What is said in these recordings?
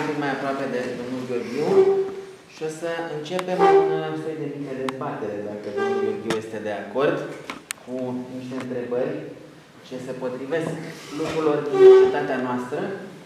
cât mai aproape de domnul Gheorghiu și o să începem un soi de mică dezbatere, dacă domnul Gheorghiu este de acord, cu niște întrebări ce se potrivesc lucrurilor din cetatea noastră.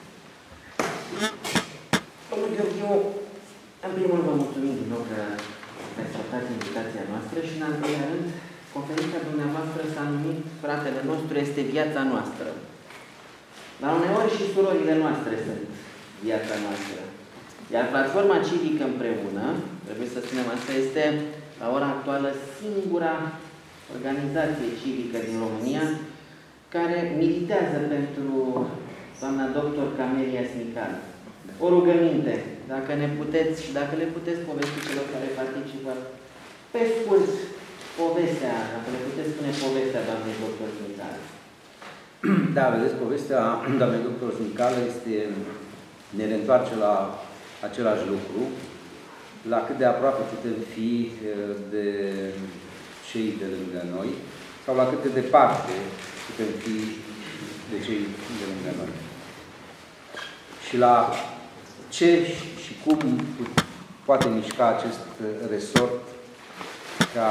Domnul Gheorghiu, în primul rând vă mulțumim din nou că ați acceptat invitația noastră și în al doilea rând, conferința dumneavoastră s-a numit Fratele nostru este viața noastră. Dar uneori și surorile noastre sunt viața noastră. Iar platforma civică împreună, trebuie să spunem asta, este la ora actuală singura organizație civică din România care militează pentru doamna doctor Camelia Smicală. O rugăminte, dacă ne puteți și dacă le puteți povesti celor care participă, pe scurt, povestea, dacă le puteți spune povestea doamnei doctor Smicală. Da, vedeți, povestea doamnei doctor Smicală este, ne reîntoarce la același lucru, la cât de aproape putem fi de cei de lângă noi, sau la cât de departe putem fi de cei de lângă noi. Și la ce și cum poate mișca acest resort ca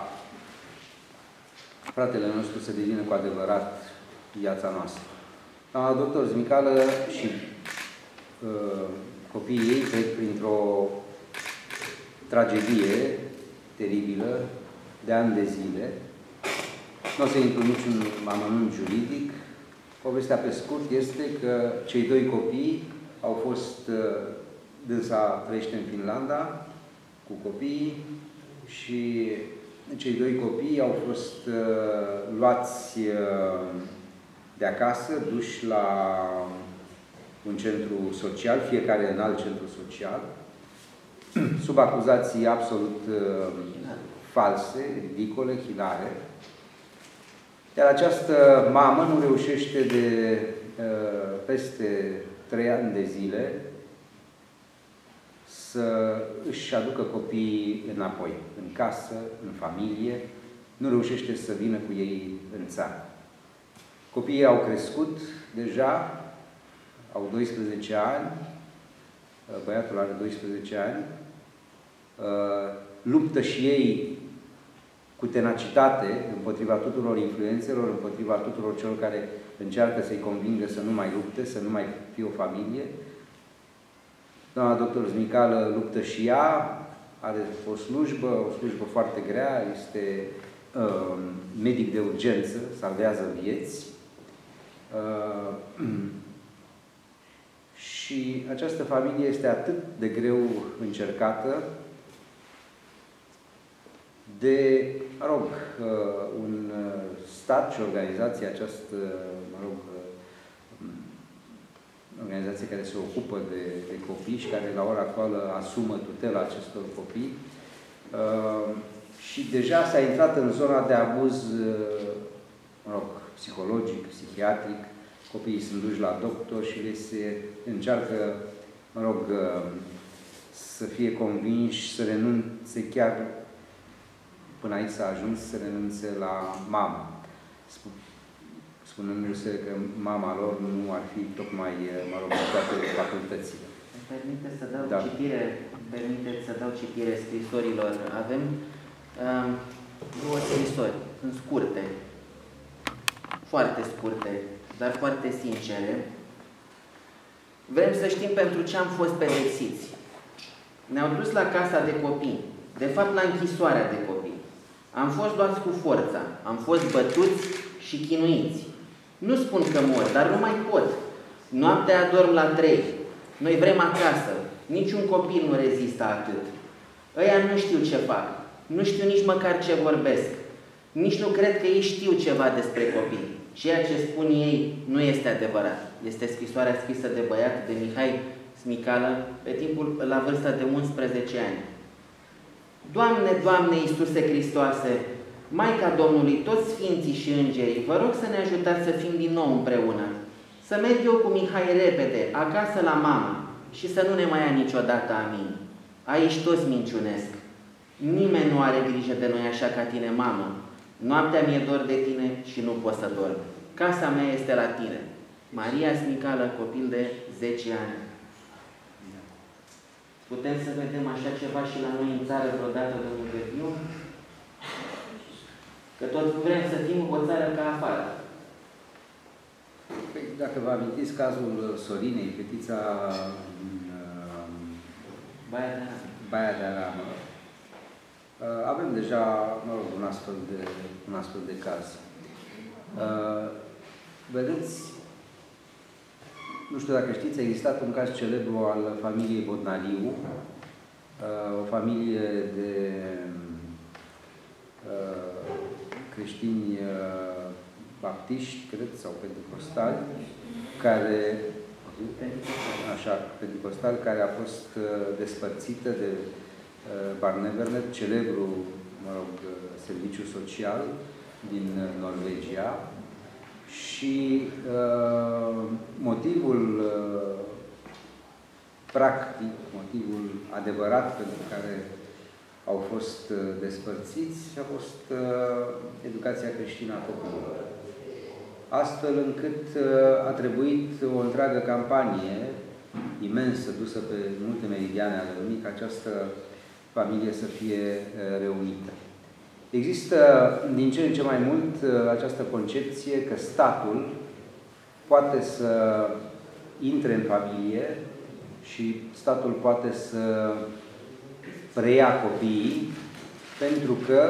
fratele nostru să devină cu adevărat viața noastră. Doamna doctor Smicală și copiii ei trec printr-o tragedie teribilă de ani de zile. Nu o să intru niciun amănunt juridic. Povestea pe scurt este că cei doi copii au fost, dânsa trăiește în Finlanda cu copiii și cei doi copii au fost luați de acasă, duși la un centru social, fiecare în alt centru social, sub acuzații absolut false, ridicole, hilare. Iar această mamă nu reușește de peste 3 ani de zile să își aducă copiii înapoi, în casă, în familie, nu reușește să vină cu ei în țară. Copiii au crescut deja, au 12 ani, băiatul are 12 ani, luptă și ei cu tenacitate împotriva tuturor influențelor, împotriva tuturor celor care încearcă să-i convingă să nu mai lupte, să nu mai fie o familie. Doamna doctor Smicală luptă și ea, are o slujbă foarte grea, este medic de urgență, salvează vieți. Și această familie este atât de greu încercată de, un stat și organizație, această, organizație care se ocupă de copii și care la ora actuală asumă tutela acestor copii. Și deja s-a intrat în zona de abuz, psihologic, psihiatric. Copiii sunt duși la doctor și le se încearcă, să fie convinși să renunțe chiar până aici s-a ajuns să renunțe la mamă, spunându-se că mama lor nu ar fi tocmai, toate facultățile. Permiteți să dau citire scrisorilor. Avem două scrisori, sunt scurte, foarte scurte, dar foarte sincere. Vrem să știm pentru ce am fost pedepsiți. Ne-au dus la casa de copii, de fapt la închisoarea de copii. Am fost luați cu forța, am fost bătuți și chinuiți. Nu spun că mor, dar nu mai pot. Noaptea adorm la 3. Noi vrem acasă. Niciun copil nu rezistă atât. Ăia nu știu ce fac. Nu știu nici măcar ce vorbesc. Nici nu cred că ei știu ceva despre copii. Ceea ce spun ei nu este adevărat. Este scrisoarea scrisă de băiat, de Mihai Smicală, la vârsta de 11 ani. Doamne, Doamne Iisuse Hristoase, Maica Domnului, toți sfinții și îngerii, vă rog să ne ajutați să fim din nou împreună. Să merg eu cu Mihai repede, acasă la mama, și să nu ne mai ia niciodată amin. Aici toți minciunesc. Nimeni nu are grijă de noi așa ca tine, mamă. Noaptea mi-e dor de tine și nu pot să dorm. Casa mea este la tine. Maria Smicală, copil de 10 ani. Putem să vedem așa ceva și la noi în țară vreodată, domnul Verdiu? Că tot vrem să fim o țară ca afară. Păi, dacă vă amintiți cazul Sorinei, fetița din Baia de Aramă, avem deja, mă rog, un astfel de caz. Vedeți, nu știu dacă știți, a existat un caz celebru al familiei Bodnariu, o familie de creștini baptiști, cred, sau pentecostali, care a fost despărțită de Barnevernet, celebru, mă rog, serviciu social din Norvegia, și motivul practic, motivul adevărat pentru care au fost despărțiți a fost educația creștină a copiilor. Astfel încât a trebuit o întreagă campanie imensă, dusă pe multe meridiane ale lumii, ca această familie să fie reunită. Există din ce în ce mai mult această concepție că statul poate să intre în familie și statul poate să preia copiii, pentru că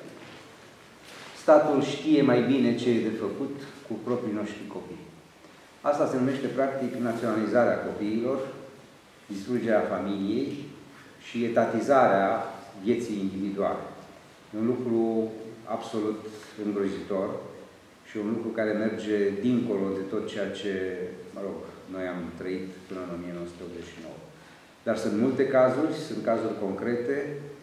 statul știe mai bine ce e de făcut cu proprii noștri copii. Asta se numește, practic, naționalizarea copiilor, distrugerea familiei și etatizarea vieții individuale. E un lucru absolut îngrozitor și un lucru care merge dincolo de tot ceea ce, mă rog, noi am trăit până în 1989. Dar sunt multe cazuri, sunt cazuri concrete,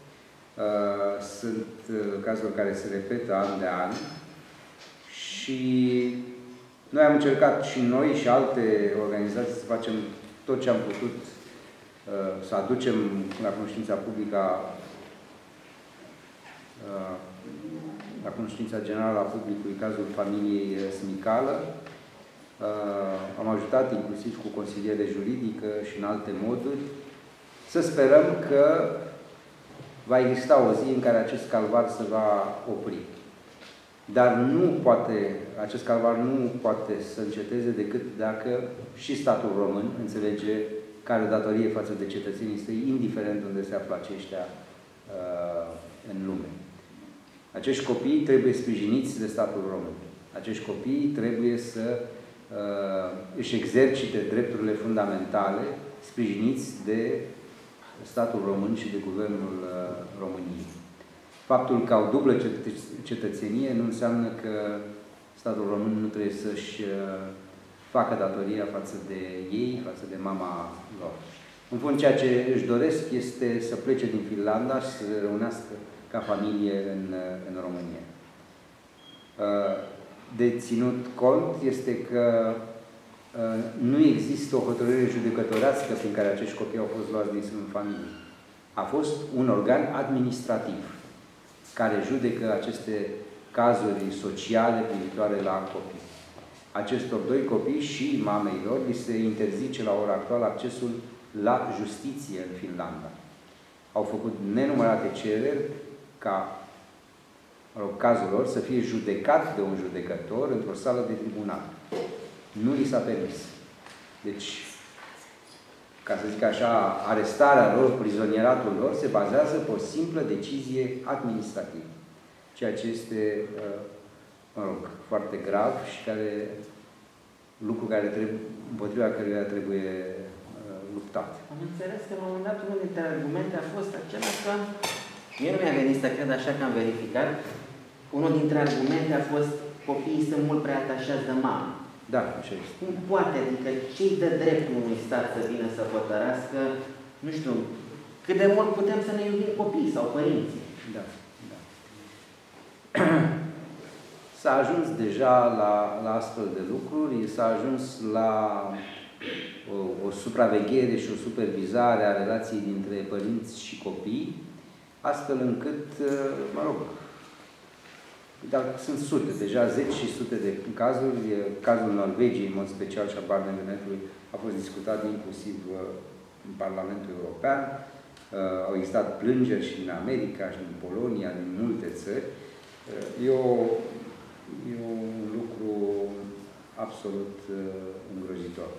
sunt cazuri care se repetă an de an și noi am încercat și noi și alte organizații să facem tot ce am putut să aducem la cunoștința publică, la cunoștința generală a publicului cazul familiei Smicală. Am ajutat inclusiv cu consiliere juridică și în alte moduri. Să sperăm că va exista o zi în care acest calvar se va opri. Dar acest calvar nu poate să înceteze decât dacă și statul român înțelege că are o datorie față de cetățenii săi, indiferent unde se află aceștia în lume. Acești copii trebuie sprijiniți de statul român. Acești copii trebuie să își exercite drepturile fundamentale, sprijiniți de statul român și de Guvernul României. Faptul că au dublă cetățenie nu înseamnă că statul român nu trebuie să-și facă datoria față de ei, față de mama lor. În fond, ceea ce își doresc este să plece din Finlanda și să se reunească ca familie în România. De ținut cont este că nu există o hotărâre judecătorească prin care acești copii au fost luați din sânul familiei. A fost un organ administrativ care judecă aceste cazuri sociale privitoare la copii. Acestor doi copii și mamei lor li se interzice la ora actuală accesul la justiție în Finlanda. Au făcut nenumărate cereri ca cazul lor să fie judecat de un judecător într-o sală de tribunal. Nu li s-a permis. Deci, ca să zic așa, arestarea lor, prizonieratul lor, se bazează pe o simplă decizie administrativă. Ceea ce este, mă rog, foarte grav și lucru împotriva căruia trebuie luptat. Am înțeles că la un moment dat unul dintre argumente a fost acela că, mie nu mi-a venit să cred așa că am verificat, unul dintre argumente a fost copiii sunt mult prea atașați de mamă. Da, așa este. Cum poate? Adică ce-i dă dreptul unui stat să vină să hotărască, nu știu, cât de mult putem să ne iubim copiii sau părinții? Da, da. S-a ajuns deja la astfel de lucruri, s-a ajuns la o supraveghere și o supervizare a relației dintre părinți și copii, astfel încât, mă rog, dar sunt sute, deja zeci și sute de cazuri. Cazul Norvegiei, în mod special, și a Barnevernetului, a fost discutat inclusiv în Parlamentul European, au existat plângeri și din America, și din Polonia, din multe țări. E un lucru absolut îngrozitor.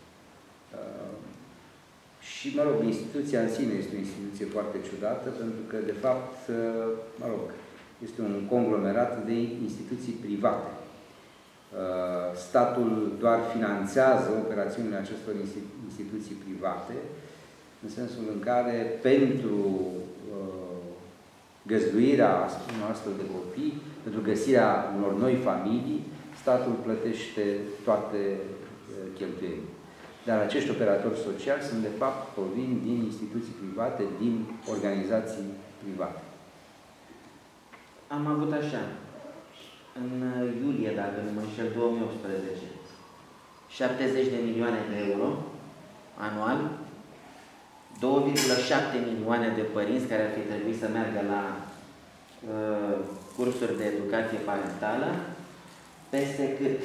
Și, mă rog, instituția în sine este o instituție foarte ciudată, pentru că, de fapt, mă rog, este un conglomerat de instituții private. Statul doar finanțează operațiunile acestor instituții private, în sensul în care, pentru găzduirea unor astfel de copii, pentru găsirea unor noi familii, statul plătește toate cheltuielile. Dar acești operatori sociali sunt, de fapt, provin din instituții private, din organizații private. Am avut așa, în iulie, dacă nu mă înșel, 2018, 70 de milioane de euro anual, 2,7 milioane de părinți care ar fi trebuit să meargă la cursuri de educație parentală, peste cât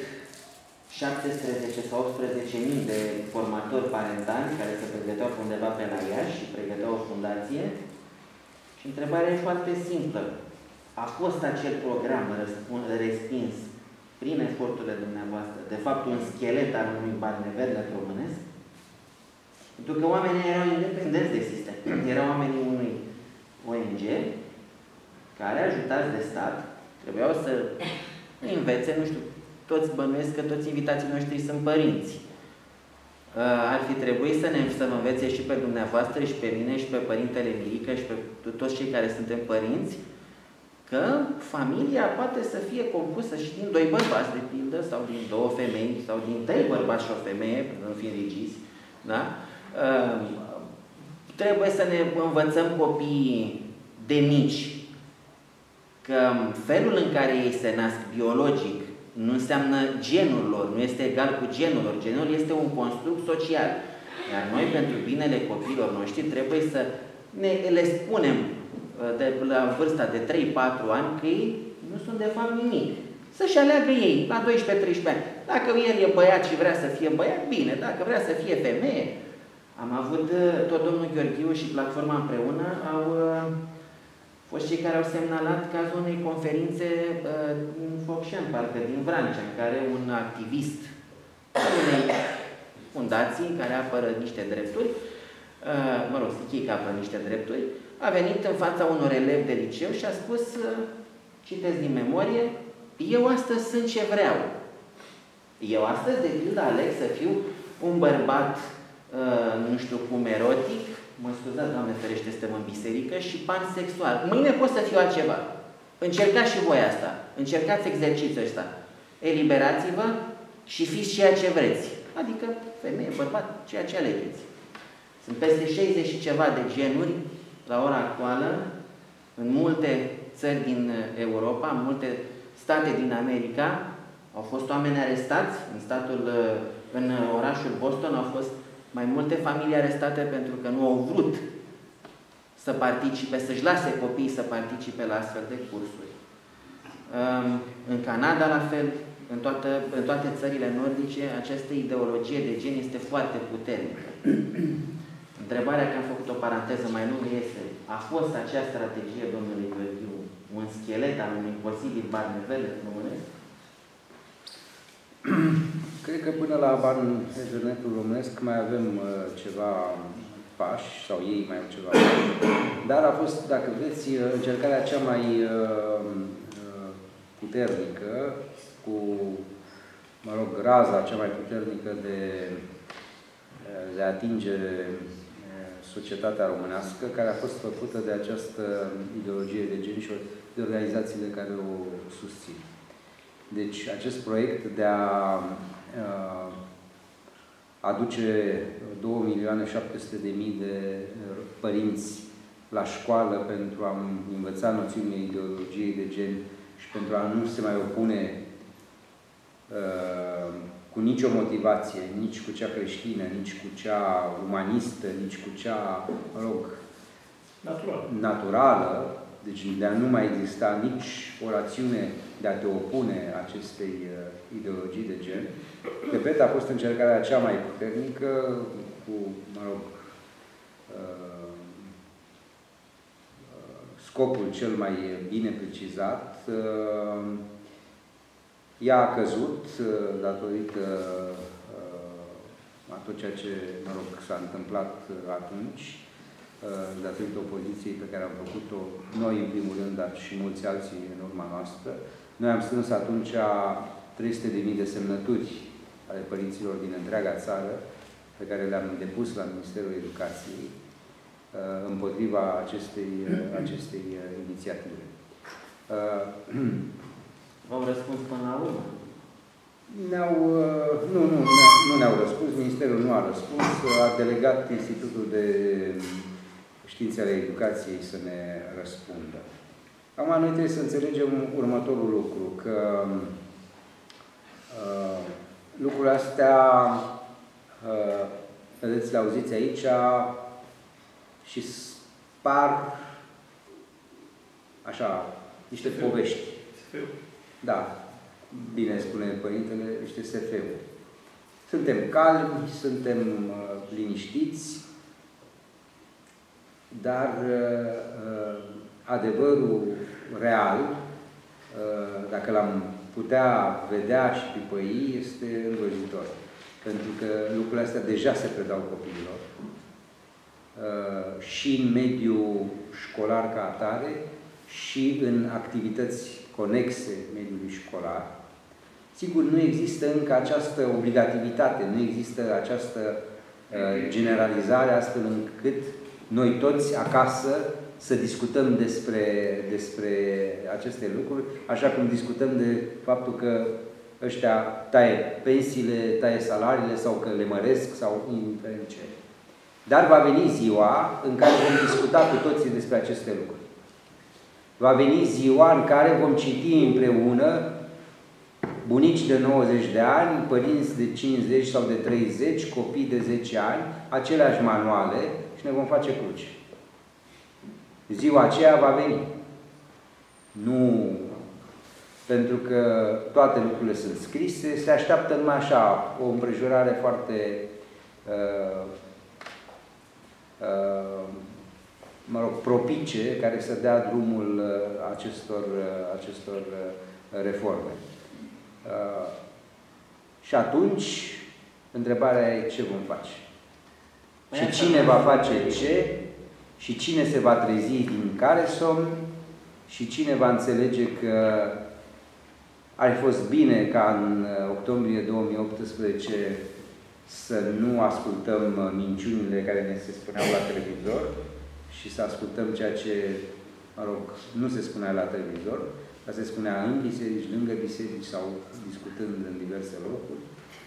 17 sau 18.000 de formatori parentali care se pregăteau undeva pe la Iași și pregăteau o fundație. Și întrebarea e foarte simplă. A fost acel program respins prin eforturile dumneavoastră, de fapt un schelet al unui Barnevernet românesc? Pentru că oamenii erau independenți de sistem. Erau oamenii unui ONG care, ajutați de stat, trebuiau să învețe, nu știu, toți bănuiesc că toți invitații noștri sunt părinți. Ar fi trebuit să mă învețe și pe dumneavoastră, și pe mine, și pe părintele Mirica, și pe toți cei care suntem părinți, că familia poate să fie compusă și din 2 bărbați, de pildă, sau din 2 femei, sau din 3 bărbați și o femeie, pentru că nu fim rigizi, da? Trebuie să ne învățăm copiii de mici că felul în care ei se nasc biologic nu înseamnă genul lor, nu este egal cu genul lor. Genul este un construct social. Iar noi, pentru binele copiilor noștri, trebuie să le spunem de la vârsta de 3-4 ani că ei nu sunt de fapt nimic. Să-și aleagă ei, la 12-13 ani. Dacă el e băiat și vrea să fie băiat, bine. Dacă vrea să fie femeie. Am avut, tot domnul Gheorghiu și Platforma împreună au fost cei care au semnalat cazul unei conferințe în Focșani, parcă din Vrancea, în care un activist al unei fundații care apără niște drepturi, mă rog, zic că apără niște drepturi, a venit în fața unor elevi de liceu și a spus, citesc din memorie, eu astăzi sunt ce vreau. Eu astăzi, de pildă, aleg să fiu un bărbat, nu știu cum, erotic, mă scuzați, Doamne ferește, suntem în biserică, și pansexual. Mâine pot să fiu altceva. Încercați și voi asta. Încercați exercițiul ăsta. Eliberați-vă și fiți ceea ce vreți. Adică femeie, bărbat, ceea ce alegeți. Sunt peste 60 și ceva de genuri la ora actuală în multe țări din Europa, în multe state din America. Au fost oameni arestați în orașul Boston, au fost mai multe familii arestate pentru că nu au vrut să participe, să-și lase copiii să participe la astfel de cursuri. În Canada, la fel, în toate țările nordice, această ideologie de gen este foarte puternică. Întrebarea, că am făcut o paranteză mai lungă, este: a fost acea strategie, domnule Gheorghiu, un schelet al unui posibil Barnevernet românesc? Cred că până la Barnevernetul românesc mai avem ceva pași, sau ei mai au ceva pași. Dar a fost, dacă vreți, încercarea cea mai puternică, cu, mă rog, raza cea mai puternică de a atinge societatea românească, care a fost făcută de această ideologie de gen și de organizațiile care o susțin. Deci, acest proiect de a aduce 2.700.000 de părinți la școală pentru a învăța noțiunile ideologiei de gen și pentru a nu se mai opune cu nicio motivație, nici cu cea creștină, nici cu cea umanistă, nici cu cea, mă rog, naturală, deci de a nu mai exista nici o rațiune de a te opune acestei ideologii de gen. Repet, a fost încercarea cea mai puternică, cu, mă rog, scopul cel mai bine precizat. Ea a căzut datorită a tot ceea ce, mă rog, s-a întâmplat atunci, datorită opoziției pe care am făcut-o noi, în primul rând, dar și mulți alții în urma noastră. Noi am strâns atunci 300.000 de semnături ale părinților din întreaga țară, pe care le-am depus la Ministerul Educației, împotriva acestei inițiative. V-au răspuns până la urmă? Nu ne-au răspuns, Ministerul nu a răspuns, a delegat Institutul de Științe ale Educației să ne răspundă. Acum noi trebuie să înțelegem următorul lucru, că lucrurile astea, vedeți, le auziți aici și par așa, niște povești. Da, bine spune Părintele, niște SF-uri. Suntem calmi, suntem liniștiți, dar adevărul real, dacă l-am putea vedea și pipăi, este îngrozitor. Pentru că lucrurile astea deja se predau copiilor și în mediul școlar ca atare și în activități conexe mediului școlar. Sigur, nu există încă această obligativitate, nu există această generalizare astfel încât noi toți acasă să discutăm despre aceste lucruri, așa cum discutăm de faptul că ăștia taie pensiile, taie salariile sau că le măresc sau indiferent ce. Dar va veni ziua în care vom discuta cu toții despre aceste lucruri. Va veni ziua în care vom citi împreună bunici de 90 de ani, părinți de 50 sau de 30, copii de 10 ani, aceleași manuale și ne vom face cruce. Ziua aceea va veni. Nu pentru că toate lucrurile sunt scrise, se așteaptă numai așa, o împrejurare foarte mă rog, propice, care să dea drumul acestor reforme. Și atunci, întrebarea e ce vom face. Și cine va face ce, și cine se va trezi din care somn, și cine va înțelege că ar fi fost bine ca în octombrie 2018 să nu ascultăm minciunile care ne se spuneau la televizor și să ascultăm ceea ce, mă rog, nu se spunea la televizor, dar se spunea în biserici, lângă biserici sau discutând în diverse locuri.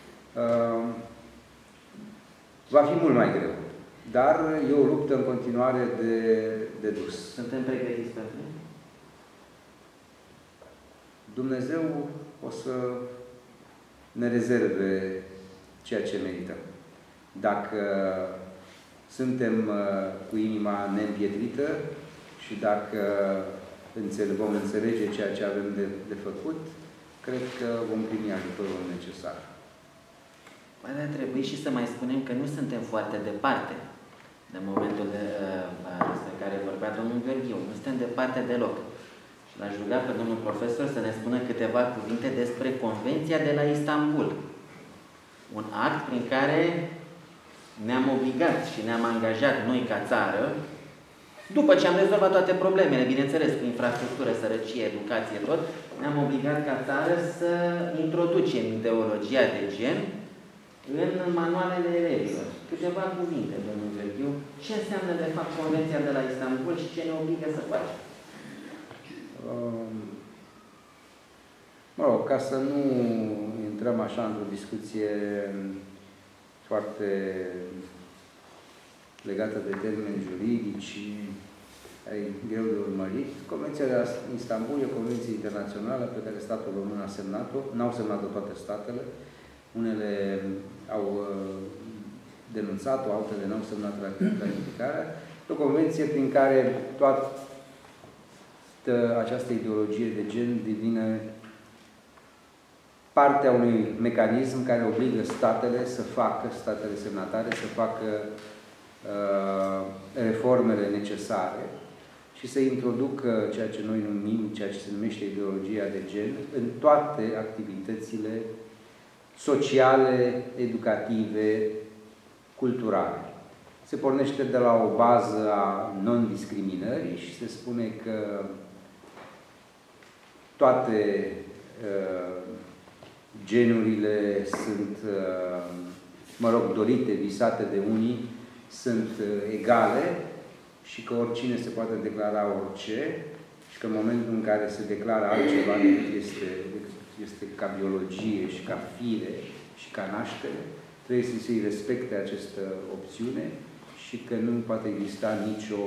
Va fi mult mai greu. Dar e o luptă în continuare de dus. Suntem pregătiți pentru ea? Dumnezeu o să ne rezerve ceea ce merităm. Dacă suntem cu inima neîmpietrită și dacă vom înțelege ceea ce avem de făcut, cred că vom primi ajutorul necesar. Mai ar trebui și să mai spunem că nu suntem foarte departe de momentul despre care vorbea domnul Gheorghiu. Nu suntem departe deloc. Și l-aș ruga pe domnul profesor să ne spună câteva cuvinte despre Convenția de la Istanbul. Un act prin care ne-am obligat și ne-am angajat noi ca țară, după ce am rezolvat toate problemele, bineînțeles, cu infrastructură, sărăcie, educație, tot, ne-am obligat ca țară să introducem ideologia de gen în manualele elevilor. Câteva cuvinte, domnul Gheorghiu, ce înseamnă de fapt Convenția de la Istanbul și ce ne obligă să facem? Mă rog, ca să nu intrăm așa într-o discuție foarte legată de termeni juridici, e greu de urmărit. Convenția de la Istanbul e o convenție internațională pe care statul român a semnat-o. N-au semnat-o toate statele. Unele au denunțat-o, altele n-au semnat ratificarea. E o convenție prin care toată această ideologie de gen devine partea unui mecanism care obligă statele să facă, statele semnatare, să facă reformele necesare. Și și să introducă ceea ce noi numim, ceea ce se numește ideologia de gen, în toate activitățile sociale, educative, culturale. Se pornește de la o bază a non-discriminării și se spune că toate genurile sunt, mă rog, dorite, visate de unii, sunt egale și că oricine se poate declara orice și că în momentul în care se declară altceva decât este ca biologie și ca fire și ca naștere, trebuie să se respecte această opțiune și că nu poate exista nicio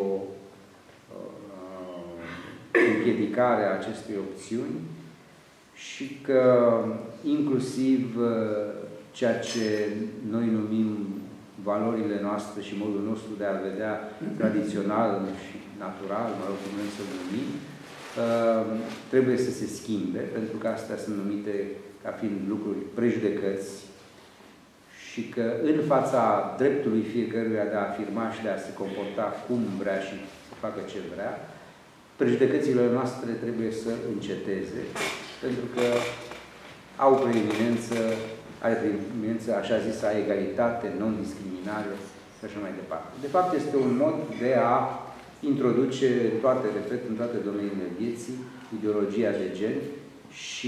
împiedicare a acestei opțiuni și că inclusiv ceea ce noi numim valorile noastre și modul nostru de a vedea tradițional și natural, mă rog, cum vrem să numim, trebuie să se schimbe, pentru că astea sunt numite ca fiind lucruri prejudecăți și că în fața dreptului fiecăruia de a afirma și de a se comporta cum vrea și să facă ce vrea, prejudecățile noastre trebuie să înceteze, pentru că au preeminență, are preeminență, așa zisă, egalitate, non-discriminare și așa mai departe. De fapt, este un mod de a introduce toate, repet, în toate domeniile vieții, ideologia de gen și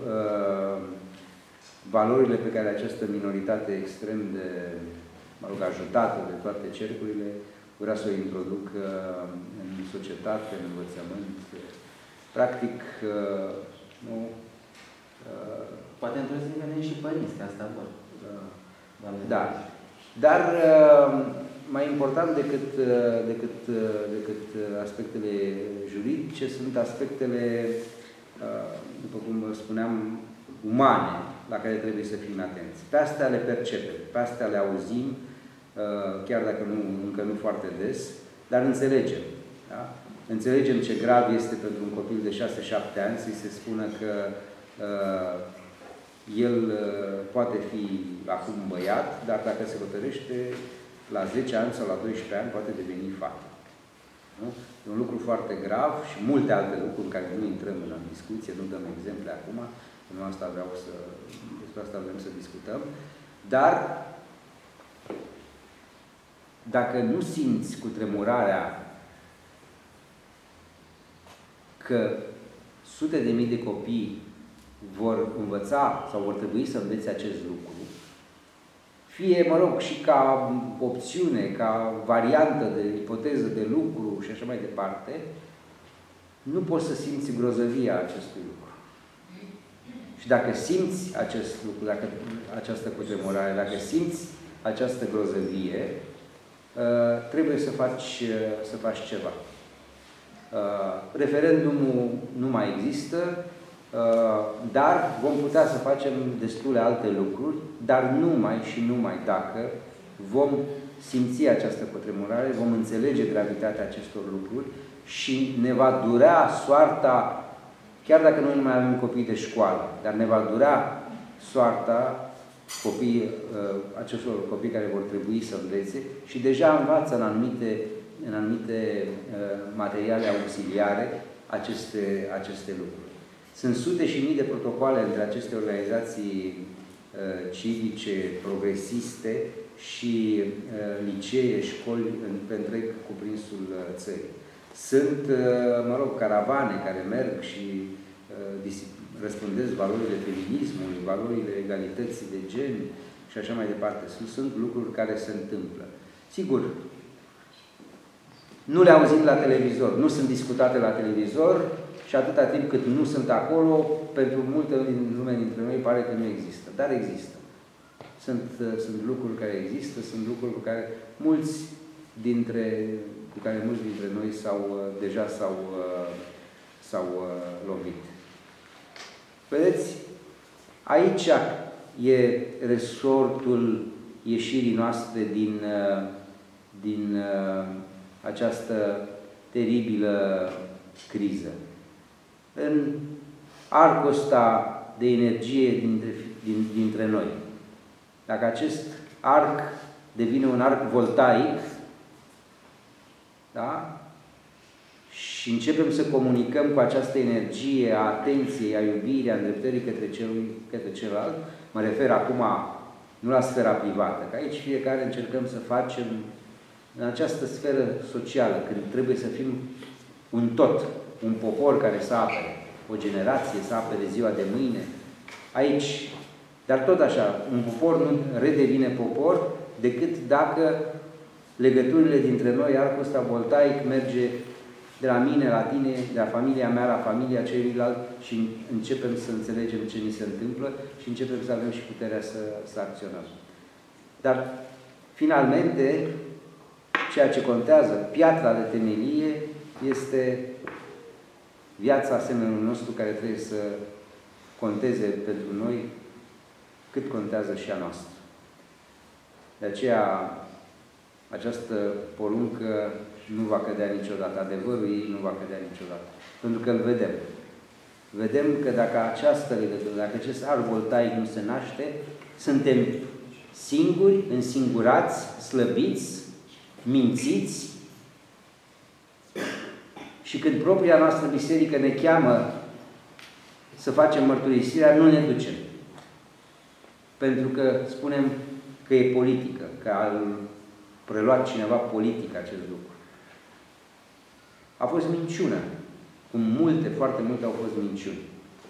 valorile pe care această minoritate extrem de, mă rog, ajutată de toate cercurile, vrea să o introducă în societate, în învățământ. Practic, nu... Poate într-o zi venim și părinți, asta vor. Da. Dar mai important decât aspectele juridice sunt aspectele, după cum spuneam, umane, la care trebuie să fim atenți. Pe astea le percepem, pe astea le auzim, chiar dacă încă nu foarte des, dar înțelegem. Da? Înțelegem ce grav este pentru un copil de 6-7 ani să-i se spună că el poate fi acum băiat, dar dacă se hotărăște, la 10 ani sau la 12 ani poate deveni fată. Nu? E un lucru foarte grav și multe alte lucruri în care nu intrăm în discuție, nu dăm exemple acum, despre asta vrem să discutăm, dar dacă nu simți cu tremurarea că sute de mii de copii vor învăța sau vor trebui să învețe acest lucru, fie, mă rog, și ca opțiune, ca variantă de ipoteză de lucru și așa mai departe, nu poți să simți grozăvia acestui lucru. Și dacă simți acest lucru, dacă această cutremurare, dacă simți această grozăvie, trebuie să faci ceva. Referendumul nu mai există, dar vom putea să facem destule alte lucruri, dar numai și numai dacă vom simți această cutremurare, vom înțelege gravitatea acestor lucruri și ne va durea soarta, chiar dacă noi nu mai avem copii de școală, dar ne va durea soarta acestor copii care vor trebui să învețe și deja învață în anumite materiale auxiliare aceste lucruri. Sunt sute și mii de protocoale între aceste organizații civice, progresiste și licee, școli pe întreg cuprinsul țării. Sunt, mă rog, caravane care merg și răspândesc valorile feminismului, valorile egalității de gen și așa mai departe. Sunt lucruri care se întâmplă. Sigur, nu le auzim la televizor, nu sunt discutate la televizor și atâta timp cât nu sunt acolo, pentru multe lume dintre noi pare că nu există. Dar există. Sunt lucruri care există, sunt lucruri cu care mulți dintre noi deja s-au lovit. Vedeți? Aici e resortul ieșirii noastre din această teribilă criză. În arcul ăsta de energie dintre noi. Dacă acest arc devine un arc voltaic, da? și începem să comunicăm cu această energie a atenției, a iubirii, a îndreptării către celălalt, mă refer acum nu la sfera privată, că aici fiecare încercăm să facem în această sferă socială, când trebuie să fim un tot, un popor care să apere, o generație să apere ziua de mâine, aici, dar tot așa, un popor nu redevine popor decât dacă legăturile dintre noi, arcul ăsta voltaic, merge de la mine la tine, de la familia mea la familia celuilalt și începem să înțelegem ce ni se întâmplă și începem să avem și puterea să acționăm. Dar, finalmente, ceea ce contează, piatra de temelie, este viața semenului nostru care trebuie să conteze pentru noi cât contează și a noastră. De aceea, această poruncă nu va cădea niciodată. Adevărul ei nu va cădea niciodată. Pentru că îl vedem. Vedem că dacă această legătură, dacă acest arc voltaic nu se naște, suntem singuri, însingurați, slăbiți, mințiți și când propria noastră biserică ne cheamă să facem mărturisirea, nu ne ducem. Pentru că spunem că e politică, că a preluat cineva politic acest lucru. A fost minciună. Cum multe, foarte multe au fost minciuni.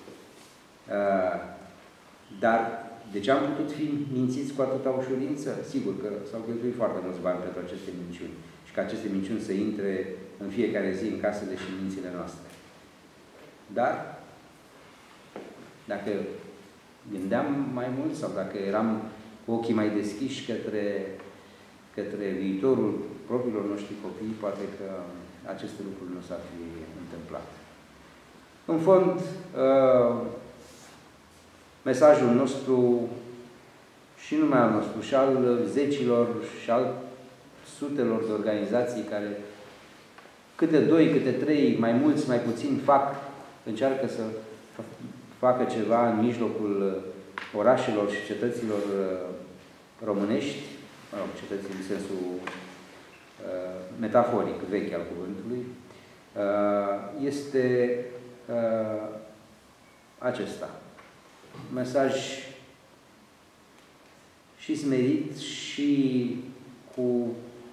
Dar de ce am putut fi mințiți cu atâta ușurință? Sigur că s-au cheltuit foarte mulți bani pentru aceste minciuni. Și că aceste minciuni să intre în fiecare zi în casele și în mințile noastre. Dar, dacă gândeam mai mult sau dacă eram cu ochii mai deschiși către viitorul propriilor noștri copii, poate că aceste lucruri nu s-ar fi întâmplat. În fond, mesajul nostru și numai al nostru, și al zecilor și al sutelor de organizații care câte doi, câte trei, mai mulți, mai puțini încearcă să facă ceva în mijlocul orașelor și cetăților românești, cetății în sensul metaforic vechi al cuvântului, este acesta. Mesaj și smerit și cu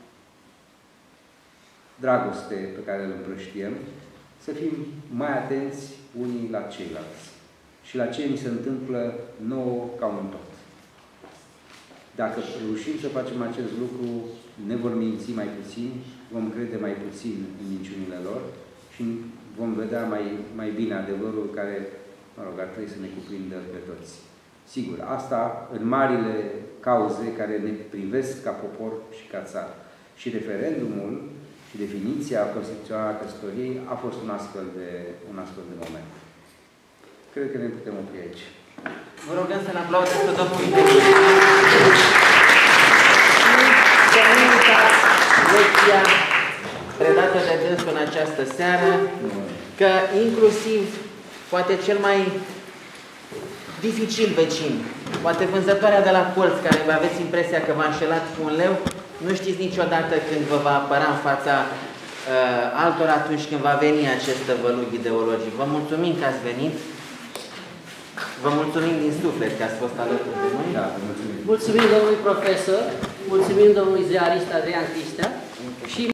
dragoste pe care îl împrăștiem, să fim mai atenți unii la ceilalți și la ce ni se întâmplă nouă ca un tot. Dacă reușim să facem acest lucru, ne vor minți mai puțin, vom crede mai puțin în minciunile lor și vom vedea mai bine adevărul care, mă rog, ar trebui să ne cuprindă pe toți. Sigur, asta în marile cauze care ne privesc ca popor și ca țară. Și referendumul și definiția constituțională a căsătoriei a fost un astfel de moment. Cred că ne putem opri aici. Vă rugăm să-l aplaudați pe domnul Viteriu. Să nu uitați lecția predată de dânsul în această seară, că inclusiv poate cel mai dificil vecin, poate vânzătoarea de la colț, care vă aveți impresia că v-a înșelat cu 1 leu, nu știți niciodată când vă va apăra în fața altora atunci când va veni acest tăvălug ideologic. Vă mulțumim că ați venit. Vă mulțumim din suflet că ați fost alături de noi. Da, mulțumim. Mulțumim domnului profesor, mulțumim domnului ziarist Adrian Cristea și